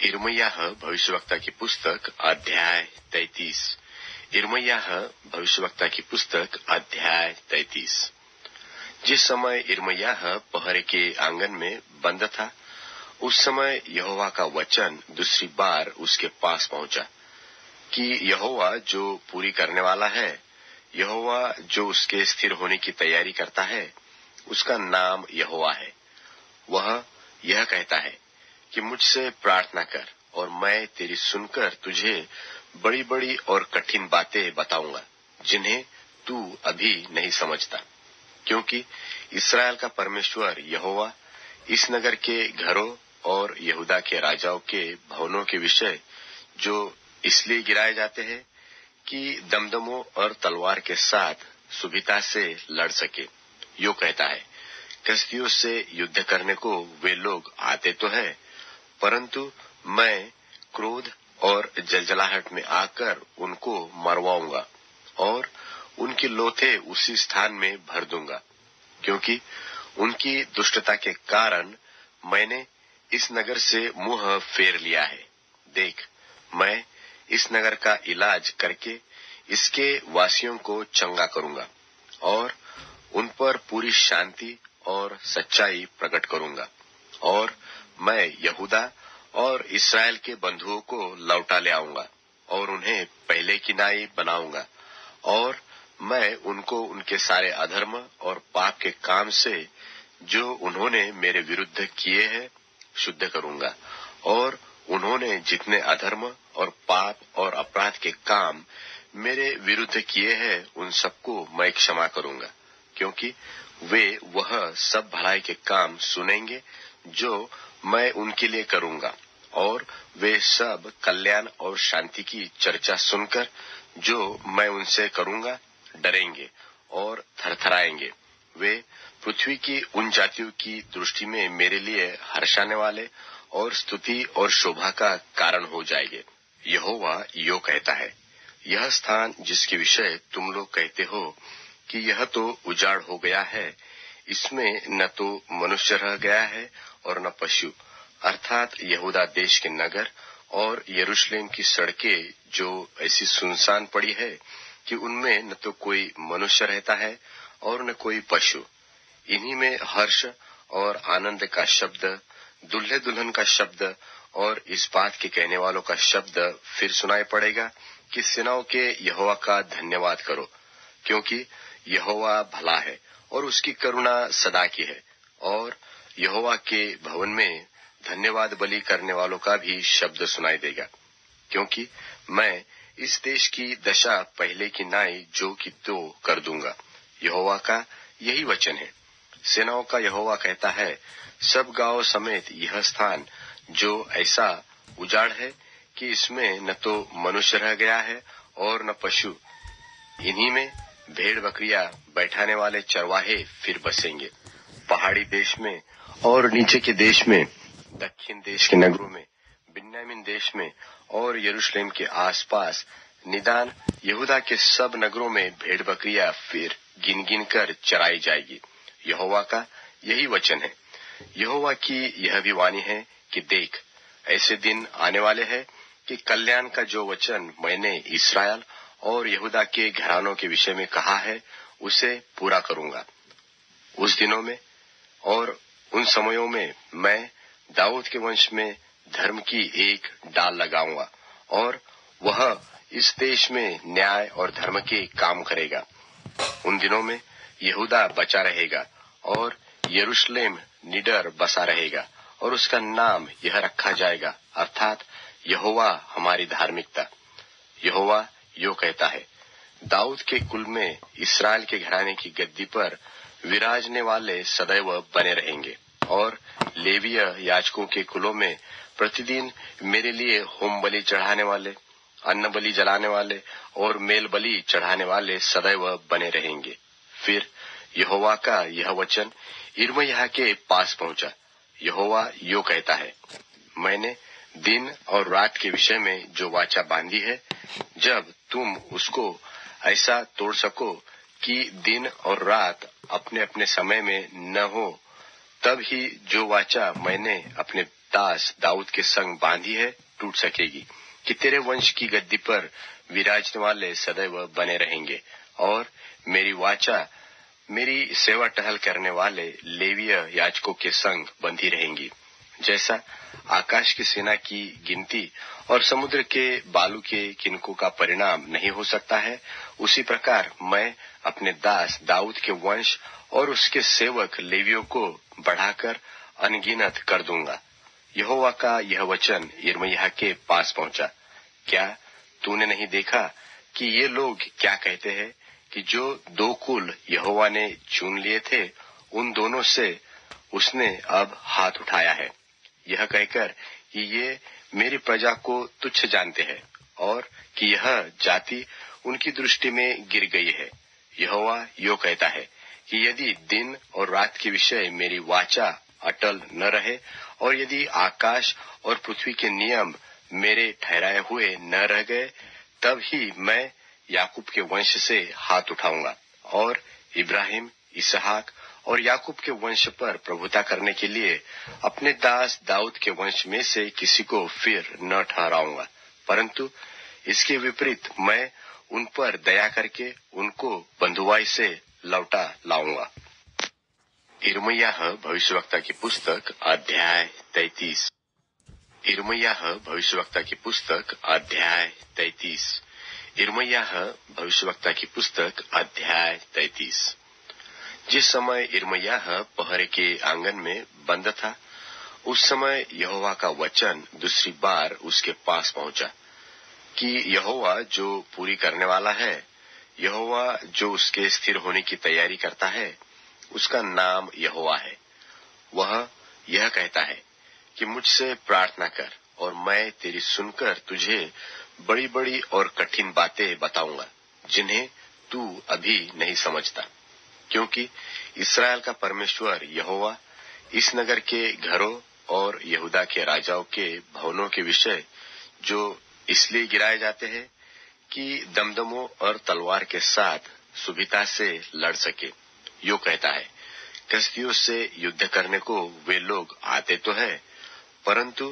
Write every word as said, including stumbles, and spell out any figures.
यिर्मयाह भविष्यवक्ता की पुस्तक अध्याय तैतीस। यिर्मयाह भविष्यवक्ता की पुस्तक अध्याय तैतीस। जिस समय यिर्मयाह पहरे के आंगन में बंद था, उस समय यहोवा का वचन दूसरी बार उसके पास पहुंचा कि यहोवा जो पूरी करने वाला है, यहोवा जो उसके स्थिर होने की तैयारी करता है, उसका नाम यहोवा है। वह यह कहता है कि मुझसे प्रार्थना कर और मैं तेरी सुनकर तुझे बड़ी बड़ी और कठिन बातें बताऊंगा, जिन्हें तू अभी नहीं समझता। क्योंकि इस्राएल का परमेश्वर यहोवा इस नगर के घरों और यहूदा के राजाओं के भवनों के विषय जो इसलिए गिराए जाते हैं कि दमदमों और तलवार के साथ सुभिता से लड़ सके, यो कहता है, कसदियों से युद्ध करने को वे लोग आते तो है, परंतु मैं क्रोध और जलजलाहट में आकर उनको मरवाऊंगा और उनकी लोथे उसी स्थान में भर दूंगा। क्योंकि उनकी दुष्टता के कारण मैंने इस नगर से मुंह फेर लिया है। देख, मैं इस नगर का इलाज करके इसके वासियों को चंगा करूंगा और उन पर पूरी शांति और सच्चाई प्रकट करूंगा, और मैं यहूदा और इस्राएल के बंधुओं को लौटा ले आऊंगा और उन्हें पहले की नाई बनाऊंगा, और मैं उनको उनके सारे अधर्म और पाप के काम से जो उन्होंने मेरे विरुद्ध किए हैं शुद्ध करूंगा, और उन्होंने जितने अधर्म और पाप और अपराध के काम मेरे विरुद्ध किए हैं उन सबको मैं क्षमा करूंगा। क्योंकि वे वह सब भलाई के काम सुनेंगे जो मैं उनके लिए करूंगा, और वे सब कल्याण और शांति की चर्चा सुनकर जो मैं उनसे करूंगा डरेंगे और थरथराएंगे। वे पृथ्वी की उन जातियों की दृष्टि में मेरे लिए हर्षाने वाले और स्तुति और शोभा का कारण हो जाएंगे। यहोवा यो कहता है, यह स्थान जिसके विषय तुम लोग कहते हो कि यह तो उजाड़ हो गया है, इसमें न तो मनुष्य रह गया है और न पशु, अर्थात यहूदा देश के नगर और यरूशलेम की सड़कें जो ऐसी सुनसान पड़ी है कि उनमें न तो कोई मनुष्य रहता है और न कोई पशु। इन्हीं में हर्ष और आनंद का शब्द, दुल्हे दुल्हन का शब्द और इस बात के कहने वालों का शब्द फिर सुनाई पड़ेगा कि सेनाओं के यहोवा का धन्यवाद करो, क्योंकि यहोवा भला है और उसकी करुणा सदा की है। और यहोवा के भवन में धन्यवाद बलि करने वालों का भी शब्द सुनाई देगा। क्योंकि मैं इस देश की दशा पहले की नाई जो की तो कर दूंगा। यहोवा का यही वचन है। सेनाओं का यहोवा कहता है, सब गांव समेत यह स्थान जो ऐसा उजाड़ है कि इसमें न तो मनुष्य रह गया है और न पशु, इन्हीं में भेड़ बकरियां बैठाने वाले चरवाहे फिर बसेंगे। पहाड़ी देश में और नीचे के देश में, दक्षिण देश के नगरों में, बिन्यामीन देश में और यरूशलेम के आसपास, निदान यहूदा के सब नगरों में भेड़ बकरियां फिर गिन गिन कर चराई जाएगी। यहोवा का यही वचन है। यहोवा की यह भी वाणी है कि देख, ऐसे दिन आने वाले हैं कि कल्याण का जो वचन मैंने इस्राएल और यहूदा के घरानों के विषय में कहा है उसे पूरा करूंगा। उस दिनों में और उन समयों में मैं दाऊद के वंश में धर्म की एक डाल लगाऊंगा, और वह इस देश में न्याय और धर्म के काम करेगा। उन दिनों में यहूदा बचा रहेगा और यरूशलेम निडर बसा रहेगा, और उसका नाम यह रखा जाएगा, अर्थात यहोवा हमारी धार्मिकता। यहोवा यो कहता है, दाऊद के कुल में इस्राएल के घराने की गद्दी पर विराजने वाले सदैव बने रहेंगे, और लेवीय याजकों के कुलों में प्रतिदिन मेरे लिए होम बलि चढ़ाने वाले, अन्न बलि जलाने वाले और मेल बलि चढ़ाने वाले सदैव बने रहेंगे। फिर यहोवा का यह वचन यिर्मयाह के पास पहुंचा। यहोवा यो कहता है, मैंने दिन और रात के विषय में जो वाचा बांधी है, जब तुम उसको ऐसा तोड़ सको कि दिन और रात अपने अपने समय में न हो, तब ही जो वाचा मैंने अपने दास दाऊद के संग बांधी है टूट सकेगी, कि तेरे वंश की गद्दी पर विराजने वाले सदैव बने रहेंगे और मेरी वाचा मेरी सेवा टहल करने वाले लेवीय याजकों के संग बंधी रहेंगी। जैसा आकाश की सेना की गिनती और समुद्र के बालू के किनकों का परिणाम नहीं हो सकता है, उसी प्रकार मैं अपने दास दाऊद के वंश और उसके सेवक लेवियों को बढ़ाकर अनगिनत कर दूंगा। यहोवा का यह वचन यिर्मयाह के पास पहुंचा। क्या तूने नहीं देखा कि ये लोग क्या कहते हैं कि जो दो कुल यहोवा ने चुन लिए थे, उन दोनों से उसने अब हाथ उठाया है, यह कहकर कि ये मेरी प्रजा को तुच्छ जानते हैं और कि यह जाति उनकी दृष्टि में गिर गई है। यहोवा यो कहता है कि यदि दिन और रात के विषय मेरी वाचा अटल न रहे और यदि आकाश और पृथ्वी के नियम मेरे ठहराए हुए न रह गए, तब ही मैं याकूब के वंश से हाथ उठाऊंगा और इब्राहिम, इसहाक और याकूब के वंश पर प्रभुता करने के लिए अपने दास दाऊद के वंश में से किसी को फिर न ठहराऊंगा, परंतु इसके विपरीत मैं उन पर दया करके उनको बंधुआई से लौटा लाऊंगा। यिर्मयाह भविष्यवक्ता की पुस्तक अध्याय तैतीस। यिर्मयाह भविष्यवक्ता की पुस्तक अध्याय तैतीस। यिर्मयाह भविष्यवक्ता की पुस्तक अध्याय तैतीस। जिस समय यिर्मयाह पहरे के आंगन में बंद था, उस समय यहोवा का वचन दूसरी बार उसके पास पहुंचा कि यहोवा जो पूरी करने वाला है, यहोवा जो उसके स्थिर होने की तैयारी करता है, उसका नाम यहोवा है। वह यह कहता है कि मुझसे प्रार्थना कर और मैं तेरी सुनकर तुझे बड़ी बड़ी और कठिन बातें बताऊंगा, जिन्हें तू अभी नहीं समझता। क्योंकि इस्राएल का परमेश्वर यहोवा इस नगर के घरों और यहूदा के राजाओं के भवनों के विषय जो इसलिए गिराए जाते हैं कि दमदमों और तलवार के साथ सुभिता से लड़ सके, यो कहता है, कसदियों से युद्ध करने को वे लोग आते तो है, परंतु